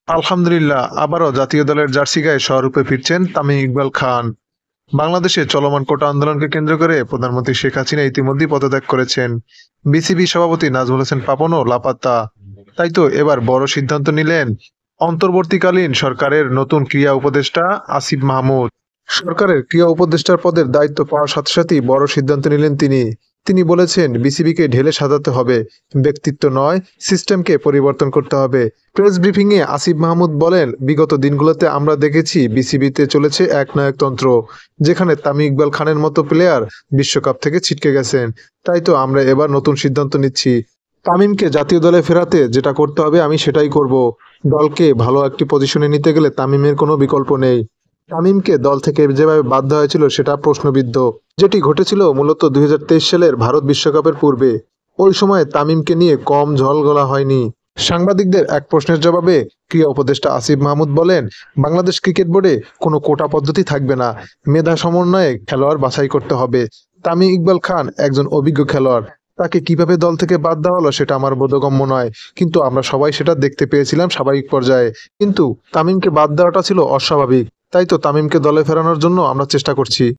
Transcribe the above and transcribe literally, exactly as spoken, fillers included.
আলহামদুলিল্লাহ, আবারও জাতীয় দলের জার্সি গায়ে স্বরূপে ফিরছেন তামিম ইকবাল খান। বাংলাদেশে চলমান কোটা আন্দোলনকে কেন্দ্র করে প্রধানমন্ত্রী শেখ হাসিনা ইতিমধ্যেই পদত্যাগ করেছেন। বিসিবি সভাপতি নাজমুল হোসেন পাপনও লাপাত্তা। তাই তো এবার বড় সিদ্ধান্ত নিলেন অন্তর্বর্তীকালীন সরকারের নতুন ক্রীড়া উপদেষ্টা আসিফ মাহমুদ। সরকারের ক্রীড়া উপদেষ্টার পদের দায়িত্ব পাওয়ার সাথে সাথেই বড় সিদ্ধান্ত নিলেন তিনি। তিনি বলেছেন বিসিবিকে ঢেলে সাজাতে হবে, ব্যক্তিত্ব নয় সিস্টেমকে পরিবর্তন করতে হবে। প্রেস ব্রিফিংয়ে আসিফ মাহমুদ বলেন, বিগত দিনগুলোতে আমরা দেখেছি বিসিবিতে চলেছে একনায়কতন্ত্র, যেখানে তামিম ইকবাল খানের মতো প্লেয়ার বিশ্বকাপ থেকে ছিটকে গেছেন। তাই তো আমরা এবার নতুন সিদ্ধান্ত নিচ্ছি। তামিমকে জাতীয় দলে ফেরাতে যেটা করতে হবে আমি সেটাই করব। দলকে ভালো একটি পজিশনে নিতে গেলে তামিমের কোনো বিকল্প নেই। তামিমকে দল থেকে যেভাবে বাদ দেওয়া হয়েছিল সেটা প্রশ্নবিদ্ধ। যেটি ঘটেছিল মূলত দুই হাজার তেইশ সালের ভারত বিশ্বকাপের পূর্বে। ওই সময় তামিমকে নিয়ে কম ঝল গলা হয়নি। সাংবাদিকদের এক প্রশ্নের জবাবে ক্রীড়া উপদেষ্টা আসিফ মাহমুদ বলেন, বাংলাদেশ ক্রিকেট বোর্ডে কোনো কোটা পদ্ধতি থাকবে না, মেধা সমন্বয়ে খেলোয়াড় বাছাই করতে হবে। তামিম ইকবাল খান একজন অভিজ্ঞ খেলোয়াড়, তাকে কিভাবে দল থেকে বাদ দেওয়া হলো সেটা আমার বোধগম্য নয়, কিন্তু আমরা সবাই সেটা দেখতে পেয়েছিলাম স্বাভাবিক পর্যায়ে। কিন্তু তামিমকে বাদ দেওয়াটা ছিল অস্বাভাবিক। তাই তো তামিমকে দলে ফেরানোর জন্য আমরা চেষ্টা করছি।